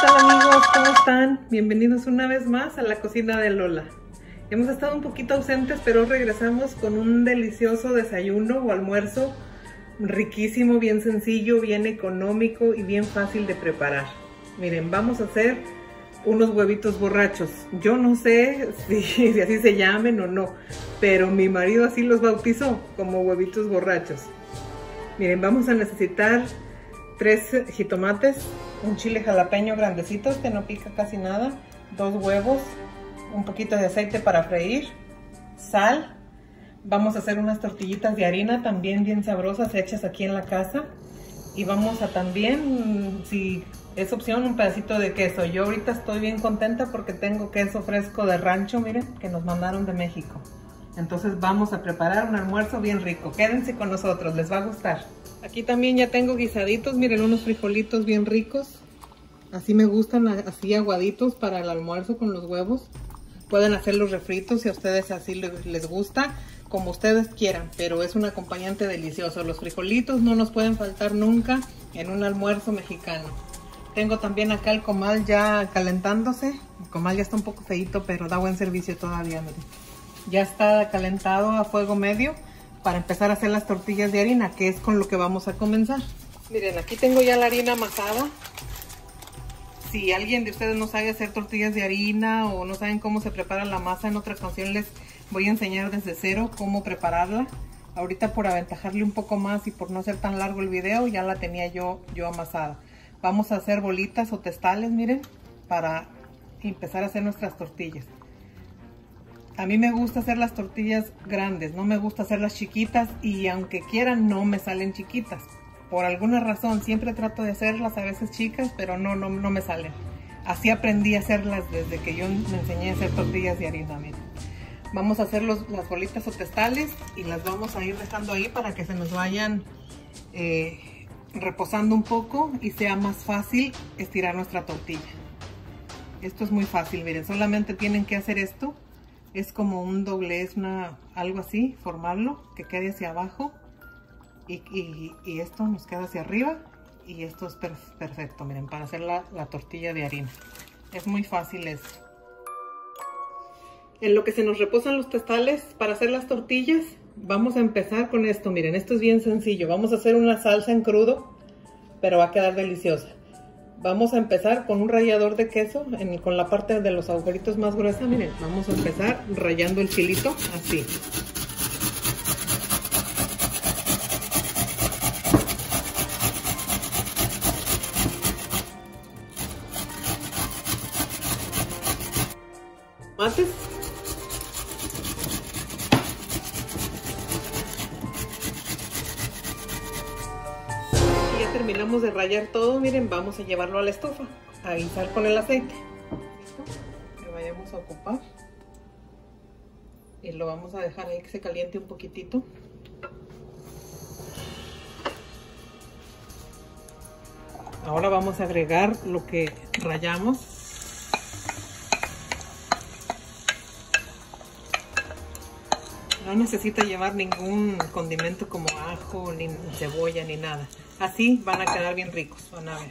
tal amigos? ¿Cómo están? Bienvenidos una vez más a la cocina de Lola. Hemos estado un poquito ausentes, pero regresamos con un delicioso desayuno o almuerzo riquísimo, bien sencillo, bien económico y bien fácil de preparar. Miren, vamos a hacer unos huevitos borrachos. Yo no sé si así se llamen o no, pero mi marido así los bautizó, como huevitos borrachos. Miren, vamos a necesitar 3 jitomates, un chile jalapeño grandecitos que no pica casi nada, 2 huevos, un poquito de aceite para freír, sal. Vamos a hacer unas tortillitas de harina también bien sabrosas hechas aquí en la casa. Y vamos a también, si es opción, un pedacito de queso. Yo ahorita estoy bien contenta porque tengo queso fresco de rancho, miren, que nos mandaron de México. Entonces vamos a preparar un almuerzo bien rico. Quédense con nosotros, les va a gustar. Aquí también ya tengo guisaditos, miren, unos frijolitos bien ricos. Así me gustan, así aguaditos para el almuerzo con los huevos. Pueden hacerlos refritos si a ustedes así les gusta, como ustedes quieran, pero es un acompañante delicioso. Los frijolitos no nos pueden faltar nunca en un almuerzo mexicano. Tengo también acá el comal ya calentándose. El comal ya está un poco feíto, pero da buen servicio todavía, miren. Ya está calentado a fuego medio para empezar a hacer las tortillas de harina, que es con lo que vamos a comenzar. Miren, aquí tengo ya la harina amasada. Si alguien de ustedes no sabe hacer tortillas de harina o no saben cómo se prepara la masa, en otra ocasión les voy a enseñar desde cero cómo prepararla. Ahorita, por aventajarle un poco más y por no hacer tan largo el video, ya la tenía yo amasada. Vamos a hacer bolitas o testales, miren, para empezar a hacer nuestras tortillas. A mí me gusta hacer las tortillas grandes, no me gusta hacerlas chiquitas, y aunque quieran no me salen chiquitas. Por alguna razón siempre trato de hacerlas a veces chicas, pero no me salen. Así aprendí a hacerlas desde que yo me enseñé a hacer tortillas de harina, miren. Vamos a hacer las bolitas o testales y las vamos a ir dejando ahí para que se nos vayan reposando un poco y sea más fácil estirar nuestra tortilla. Esto es muy fácil, miren, solamente tienen que hacer esto. Es como un doblez, algo así, formarlo, que quede hacia abajo y esto nos queda hacia arriba, y esto es perfecto, miren, para hacer la tortilla de harina. Es muy fácil eso. En lo que se nos reposan los testales para hacer las tortillas, vamos a empezar con esto, miren, esto es bien sencillo. Vamos a hacer una salsa en crudo, pero va a quedar deliciosa. Vamos a empezar con un rallador de queso, con la parte de los agujeritos más gruesa, miren. Vamos a empezar rallando el chilito, así. Tomates. Terminamos de rallar todo, miren, vamos a llevarlo a la estufa a guisar con el aceite que vayamos a ocupar, y lo vamos a dejar ahí que se caliente un poquitito. Ahora vamos a agregar lo que rallamos. No necesita llevar ningún condimento como ajo, ni cebolla, ni nada. Así van a quedar bien ricos, van a ver.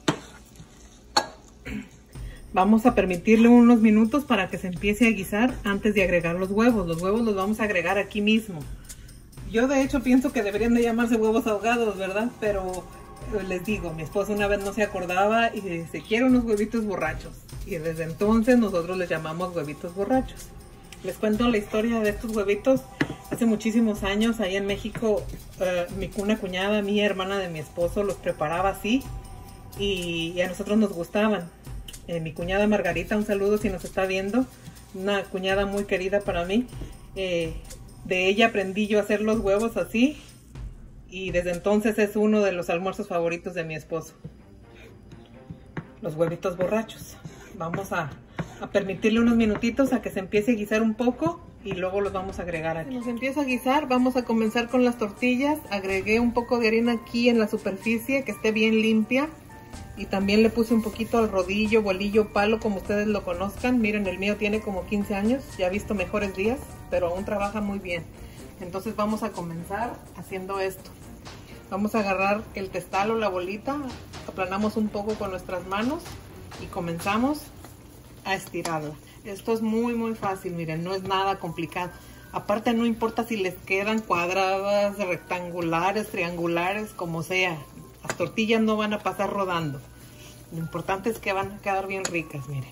Vamos a permitirle unos minutos para que se empiece a guisar antes de agregar los huevos. Los huevos los vamos a agregar aquí mismo. Yo de hecho pienso que deberían de llamarse huevos ahogados, ¿verdad? Pero les digo, mi esposo una vez no se acordaba y dice, quiero unos huevitos borrachos. Y desde entonces nosotros les llamamos huevitos borrachos. Les cuento la historia de estos huevitos. Hace muchísimos años, ahí en México, una cuñada, mi hermana de mi esposo, los preparaba así y a nosotros nos gustaban. Mi cuñada Margarita, un saludo si nos está viendo, una cuñada muy querida para mí. De ella aprendí yo a hacer los huevos así, y desde entonces es uno de los almuerzos favoritos de mi esposo. Los huevitos borrachos. Vamos a permitirle unos minutitos a que se empiece a guisar un poco y luego los vamos a agregar aquí. Nos empieza a guisar, vamos a comenzar con las tortillas. Agregué un poco de harina aquí en la superficie, que esté bien limpia, y también le puse un poquito al rodillo, bolillo, palo, como ustedes lo conozcan. Miren, el mío tiene como 15 años, ya ha visto mejores días, pero aún trabaja muy bien. Entonces vamos a comenzar haciendo esto. Vamos a agarrar el testal o la bolita, aplanamos un poco con nuestras manos y comenzamos a estirarla. Esto es muy fácil, miren, no es nada complicado. Aparte no importa si les quedan cuadradas, rectangulares, triangulares, como sea. Las tortillas no van a pasar rodando. Lo importante es que van a quedar bien ricas, miren.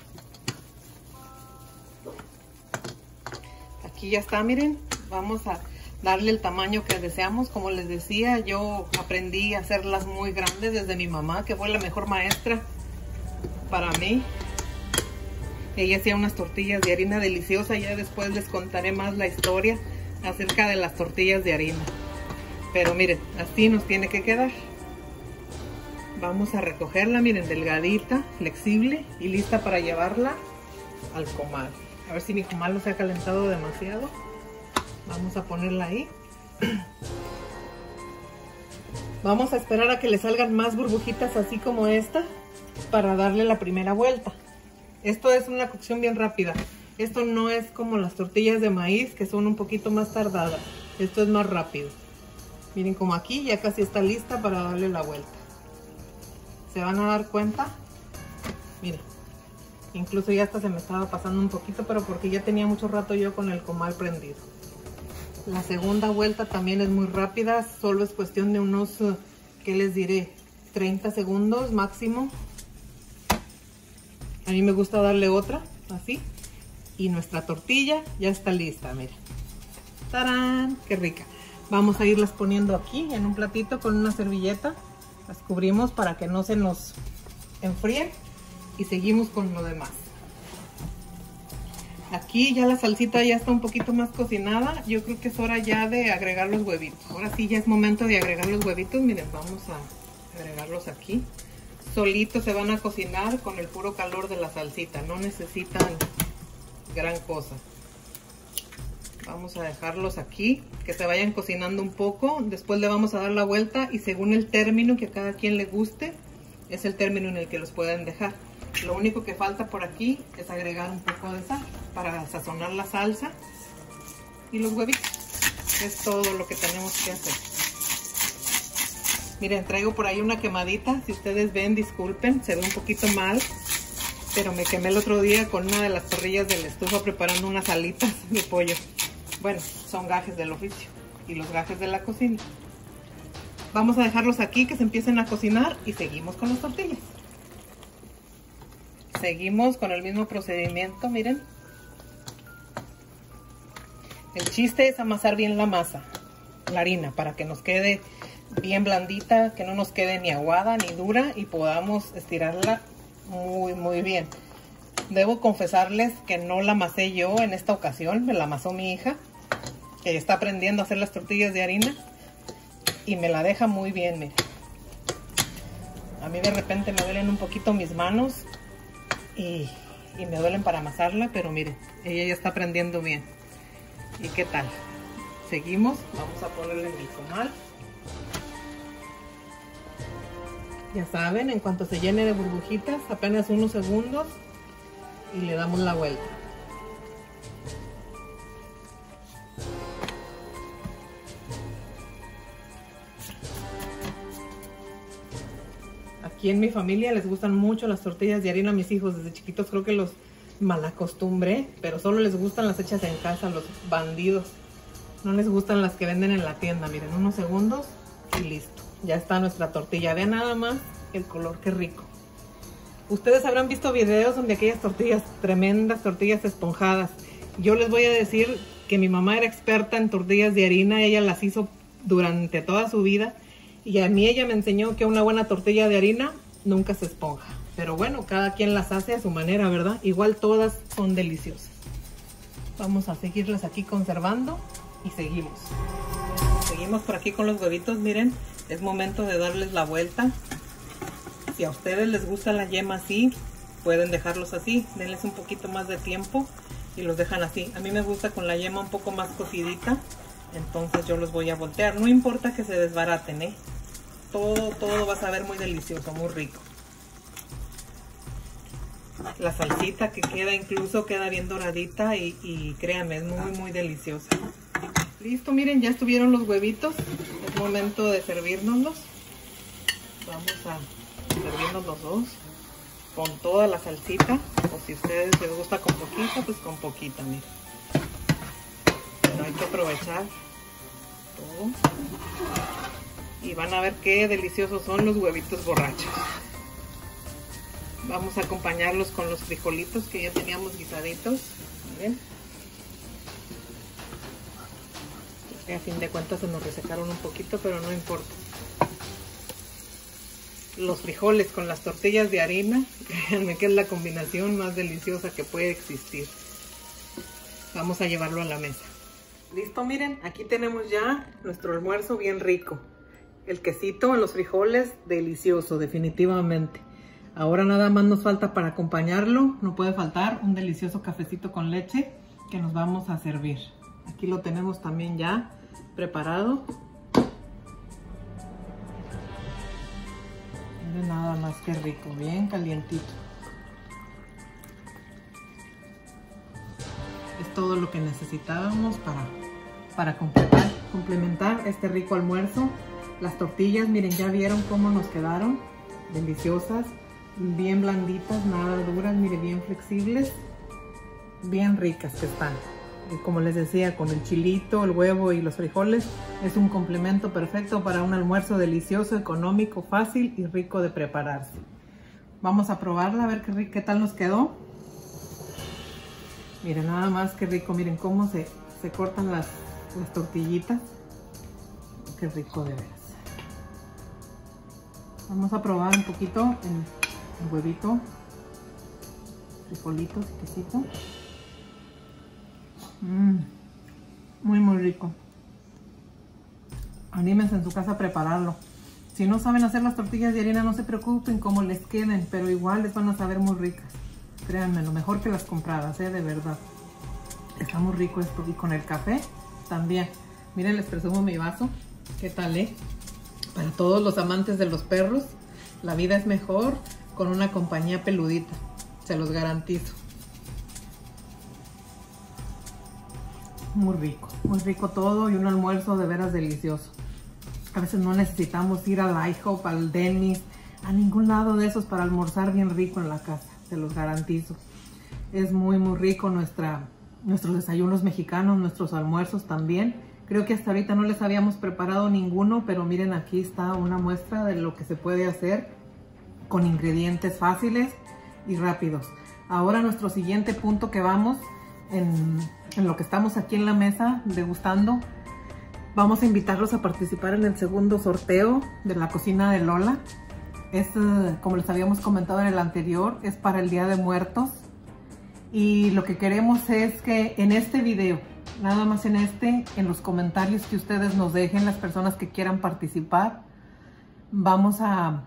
Aquí ya está, miren. Vamos a darle el tamaño que deseamos. Como les decía, yo aprendí a hacerlas muy grandes desde mi mamá, que fue la mejor maestra para mí. Ella hacía unas tortillas de harina deliciosas. Ya después les contaré más la historia acerca de las tortillas de harina. Pero miren, así nos tiene que quedar. Vamos a recogerla, miren, delgadita, flexible y lista para llevarla al comal. A ver si mi comal no se ha calentado demasiado. Vamos a ponerla ahí. Vamos a esperar a que le salgan más burbujitas así como esta para darle la primera vuelta. Esto es una cocción bien rápida. Esto no es como las tortillas de maíz, que son un poquito más tardadas. Esto es más rápido. Miren, como aquí ya casi está lista para darle la vuelta. Se van a dar cuenta. Miren, incluso ya hasta se me estaba pasando un poquito, pero porque ya tenía mucho rato yo con el comal prendido. La segunda vuelta también es muy rápida. Solo es cuestión de unos, ¿qué les diré? 30 segundos máximo. A mí me gusta darle otra, así. Y nuestra tortilla ya está lista, miren. ¡Tarán! ¡Qué rica! Vamos a irlas poniendo aquí en un platito con una servilleta. Las cubrimos para que no se nos enfríen. Y seguimos con lo demás. Aquí ya la salsita ya está un poquito más cocinada. Yo creo que es hora ya de agregar los huevitos. Ahora sí ya es momento de agregar los huevitos. Miren, vamos a agregarlos aquí. Solitos se van a cocinar con el puro calor de la salsita, no necesitan gran cosa. Vamos a dejarlos aquí, que se vayan cocinando un poco. Después le vamos a dar la vuelta y según el término que a cada quien le guste, es el término en el que los pueden dejar. Lo único que falta por aquí es agregar un poco de sal para sazonar la salsa y los huevitos. Es todo lo que tenemos que hacer. Miren, traigo por ahí una quemadita. Si ustedes ven, disculpen, se ve un poquito mal. Pero me quemé el otro día con una de las parrillas de la estufa preparando unas alitas de pollo. Bueno, son gajes del oficio y los gajes de la cocina. Vamos a dejarlos aquí que se empiecen a cocinar y seguimos con las tortillas. Seguimos con el mismo procedimiento, miren. El chiste es amasar bien la masa, la harina, para que nos quede bien blandita, que no nos quede ni aguada ni dura y podamos estirarla muy bien. Debo confesarles que no la amasé yo en esta ocasión, me la amasó mi hija, que está aprendiendo a hacer las tortillas de harina y me la deja muy bien, miren. A mí de repente me duelen un poquito mis manos y me duelen para amasarla, pero miren, ella ya está aprendiendo bien. ¿Y qué tal? Seguimos, vamos a ponerle mi comal. Ya saben, en cuanto se llene de burbujitas, apenas unos segundos y le damos la vuelta. Aquí en mi familia les gustan mucho las tortillas de harina a mis hijos. Desde chiquitos creo que los malacostumbré, pero solo les gustan las hechas en casa, los bandidos. No les gustan las que venden en la tienda. Miren, unos segundos y listo. Ya está nuestra tortilla. Vean nada más el color, qué rico. Ustedes habrán visto videos donde aquellas tortillas, tremendas tortillas esponjadas. Yo les voy a decir que mi mamá era experta en tortillas de harina. Ella las hizo durante toda su vida. Y a mí ella me enseñó que una buena tortilla de harina nunca se esponja. Pero bueno, cada quien las hace a su manera, ¿verdad? Igual todas son deliciosas. Vamos a seguirlas aquí conservando y seguimos. Seguimos por aquí con los huevitos, miren. Es momento de darles la vuelta. Si a ustedes les gusta la yema así, pueden dejarlos así. Denles un poquito más de tiempo y los dejan así. A mí me gusta con la yema un poco más cocidita. Entonces yo los voy a voltear. No importa que se desbaraten, ¿eh? Todo va a saber muy delicioso, muy rico. La salsita que queda incluso queda bien doradita y créanme, es muy deliciosa. Listo, miren, ya estuvieron los huevitos. Es momento de servirnoslos. Vamos a servirnos los dos. con toda la salsita, o si a ustedes les gusta con poquita, pues con poquita, miren. Pero hay que aprovechar todo. Y van a ver qué deliciosos son los huevitos borrachos. Vamos a acompañarlos con los frijolitos que ya teníamos guisaditos. Miren. A fin de cuentas se nos resecaron un poquito, pero no importa. Los frijoles con las tortillas de harina, créanme que es la combinación más deliciosa que puede existir. Vamos a llevarlo a la mesa. Listo, miren, aquí tenemos ya nuestro almuerzo bien rico. El quesito en los frijoles, delicioso, definitivamente. Ahora nada más nos falta para acompañarlo, no puede faltar un delicioso cafecito con leche que nos vamos a servir. Aquí lo tenemos también ya preparado. Miren nada más que rico, bien calientito. Es todo lo que necesitábamos para complementar este rico almuerzo. Las tortillas, miren, ya vieron cómo nos quedaron, deliciosas, bien blanditas, nada duras, miren, bien flexibles, bien ricas que están. Y como les decía, con el chilito, el huevo y los frijoles, es un complemento perfecto para un almuerzo delicioso, económico, fácil y rico de prepararse. Vamos a probarla, a ver qué tal nos quedó. Miren, nada más que rico, miren cómo se cortan las tortillitas. Qué rico de veras. Vamos a probar un poquito el huevito, frijolitos y quesito. Muy rico. Anímense en su casa a prepararlo. Si no saben hacer las tortillas de harina, no se preocupen cómo les queden, pero igual les van a saber muy ricas. Créanme, lo mejor que las compradas, de verdad. Está muy rico esto. Y con el café también. Miren, les presumo mi vaso. ¿Qué tal, Para todos los amantes de los perros, la vida es mejor con una compañía peludita. Se los garantizo. Muy rico todo y un almuerzo de veras delicioso. A veces no necesitamos ir al IHOP, al Denny's, a ningún lado de esos para almorzar bien rico en la casa, se los garantizo. Es muy rico nuestros desayunos mexicanos, nuestros almuerzos también. Creo que hasta ahorita no les habíamos preparado ninguno, pero miren, aquí está una muestra de lo que se puede hacer con ingredientes fáciles y rápidos. Ahora nuestro siguiente punto que vamos en lo que estamos aquí en la mesa degustando, vamos a invitarlos a participar en el segundo sorteo de la cocina de Lola. Como les habíamos comentado en el anterior, es para el Día de Muertos. Y lo que queremos es que en este video, nada más en los comentarios que ustedes nos dejen, las personas que quieran participar, vamos a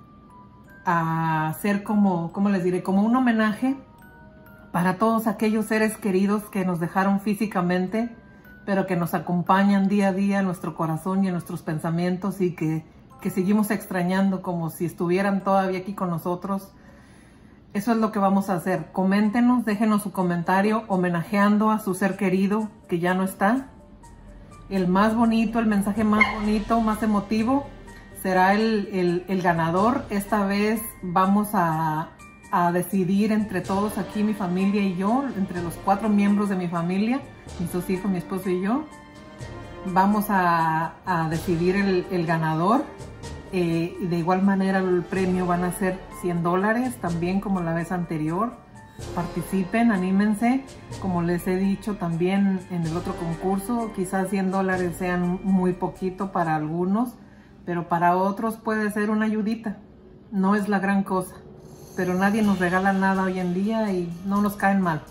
hacer como les diré, como un homenaje para todos aquellos seres queridos que nos dejaron físicamente, pero que nos acompañan día a día en nuestro corazón y en nuestros pensamientos y que seguimos extrañando como si estuvieran todavía aquí con nosotros. Eso es lo que vamos a hacer. Coméntenos, déjenos su comentario homenajeando a su ser querido que ya no está. El más bonito, el mensaje más bonito, más emotivo, será el ganador. Esta vez vamos a decidir entre todos aquí, mi familia y yo, entre los 4 miembros de mi familia, mis 2 hijos, mi esposo y yo. Vamos a decidir el ganador. Y de igual manera el premio van a ser $100 también, como la vez anterior. Participen, anímense. Como les he dicho también en el otro concurso, quizás $100 sean muy poquito para algunos, pero para otros puede ser una ayudita. No es la gran cosa, pero nadie nos regala nada hoy en día y no nos caen mal.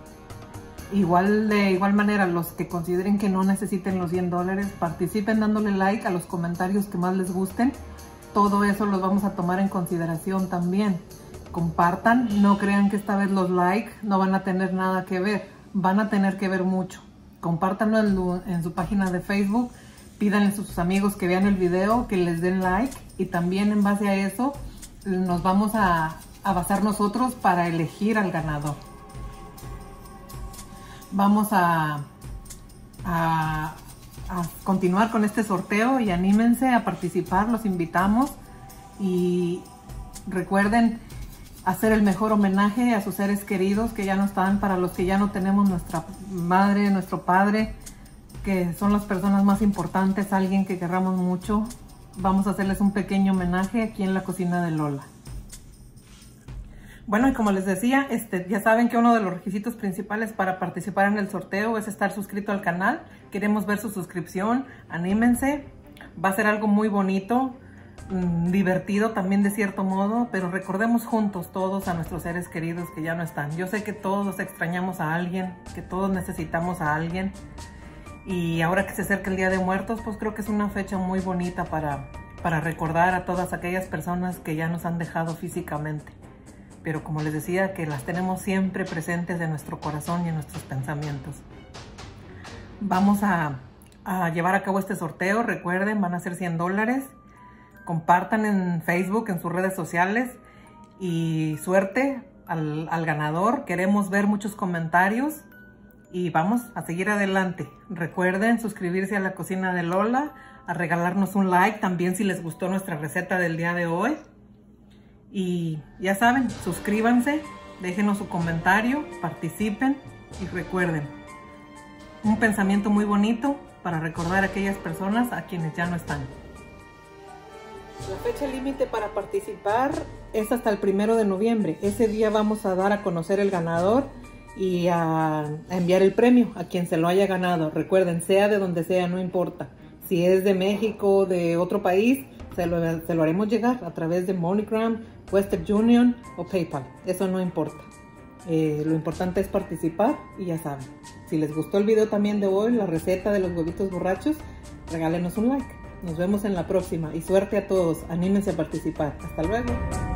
De igual manera, los que consideren que no necesiten los $100, participen dándole like a los comentarios que más les gusten. Todo eso los vamos a tomar en consideración también. Compartan, no crean que esta vez los likes no van a tener nada que ver, van a tener que ver mucho. Compártanlo en su página de Facebook, pídanle a sus amigos que vean el video, que les den like, y también en base a eso nos vamos a basar nosotros para elegir al ganador. Vamos a continuar con este sorteo y anímense a participar, los invitamos. Y recuerden hacer el mejor homenaje a sus seres queridos que ya no están, para los que ya no tenemos nuestra madre, nuestro padre, que son las personas más importantes, alguien que querramos mucho. Vamos a hacerles un pequeño homenaje aquí en la cocina de Lola. Bueno, y como les decía, ya saben que uno de los requisitos principales para participar en el sorteo es estar suscrito al canal. Queremos ver su suscripción, anímense. Va a ser algo muy bonito, divertido también de cierto modo, pero recordemos juntos todos a nuestros seres queridos que ya no están. Yo sé que todos extrañamos a alguien, que todos necesitamos a alguien. Y ahora que se acerca el Día de Muertos, pues creo que es una fecha muy bonita para recordar a todas aquellas personas que ya nos han dejado físicamente. Pero como les decía, que las tenemos siempre presentes en nuestro corazón y en nuestros pensamientos. Vamos a llevar a cabo este sorteo. Recuerden, van a ser $100. Compartan en Facebook, en sus redes sociales. Y suerte al ganador. Queremos ver muchos comentarios. Y vamos a seguir adelante. Recuerden suscribirse a la cocina de Lola, a regalarnos un like también si les gustó nuestra receta del día de hoy. Y ya saben, suscríbanse, déjenos su comentario, participen y recuerden, un pensamiento muy bonito para recordar a aquellas personas a quienes ya no están. La fecha límite para participar es hasta el 1 de noviembre. Ese día vamos a dar a conocer el ganador y a enviar el premio a quien se lo haya ganado. Recuerden, sea de donde sea, no importa. Si es de México o de otro país, se lo haremos llegar a través de MoneyGram, Western Union o PayPal. Eso no importa. Lo importante es participar y ya saben. Si les gustó el video también de hoy, la receta de los huevitos borrachos, regálenos un like. Nos vemos en la próxima y suerte a todos. Anímense a participar. Hasta luego.